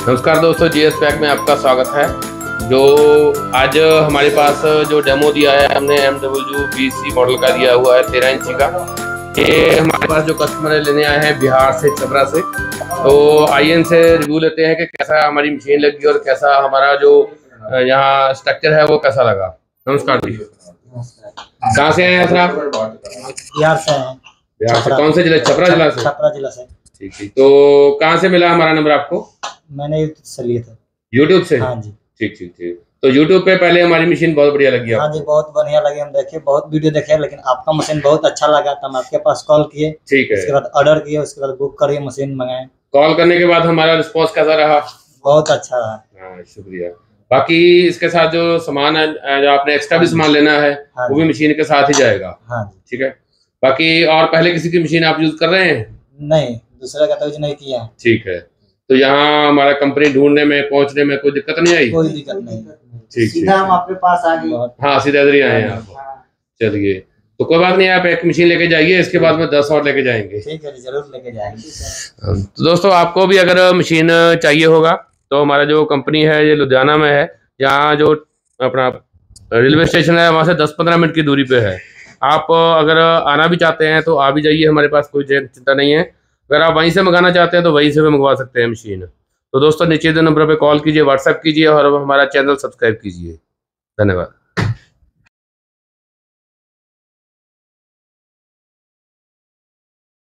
नमस्कार दोस्तों, GS pack में आपका स्वागत है। जो आज हमारे पास जो डेमो दिया है हमने MW BC मॉडल का दिया हुआ है 13 इंची का। ये हमारे पास जो कस्टमर लेने आए हैं बिहार से, छपरा से, तो आइए इनसे रिव्यू लेते हैं कि कैसा हमारी मशीन लगी और कैसा हमारा जो यहाँ स्ट्रक्चर है वो कैसा लगा। नमस्कार जी, कहाँ से आए हैं सर आप? बिहार से हैं। बिहार से कौन से जिला? छपरा जिला से। छपरा जिला से। ठीक ठीक। तो कहाँ से मिला हमारा नंबर आपको? मैंने यूट्यूब से लिया था। यूट्यूब से? हाँ जी। ठीक ठीक ठीक। तो यूट्यूब पे पहले हमारी मशीन बहुत बढ़िया लगी आपको? हाँ जी, बहुत बढ़िया लगी। हम देखे, बहुत वीडियो देखे, लेकिन आपका मशीन बहुत अच्छा लगा तो हम आपके पास कॉल किए। ठीक है। उसके बाद ऑर्डर किए, उसके बाद बुक करिए, मशीन मंगाए। कॉल करने के बाद हमारा रिस्पांस कैसा रहा? बहुत अच्छा रहा। हाँ, शुक्रिया। बाकी इसके साथ जो सामान है, जो आपने एक्स्ट्रा भी सामान लेना है, वो भी मशीन के साथ ही जाएगा। हाँ जी। ठीक है। बाकी और पहले किसी की मशीन आप यूज कर रहे हैं? नहीं, दूसरे का तो यूज नहीं किया। ठीक है। तो यहाँ हमारा कंपनी ढूंढने में, पहुंचने में कोई दिक्कत नहीं आई? कोई दिक्कत नहीं। ठीक, सीधा हम आपके पास आ गए। हाँ, सीधा इधर ही आए हैं आप। चलिए, तो कोई बात नहीं, आप एक मशीन लेके जाइए, इसके बाद में 10 और लेके जाएंगे। ठीक है, जरूर लेके जाएंगे। तो दोस्तों, आपको भी अगर मशीन चाहिए होगा तो हमारा जो कंपनी है ये लुधियाना में है। यहाँ जो अपना रेलवे स्टेशन है वहाँ से 10-15 मिनट की दूरी पे है। आप अगर आना भी चाहते हैं तो आ भी जाइए, हमारे पास कोई चिंता नहीं है। अगर आप वहीं से मंगाना चाहते हैं तो वहीं से भी मंगवा सकते हैं मशीन। तो दोस्तों, नीचे दो नंबर पे कॉल कीजिए, व्हाट्सएप कीजिए और हमारा चैनल सब्सक्राइब कीजिए। धन्यवाद।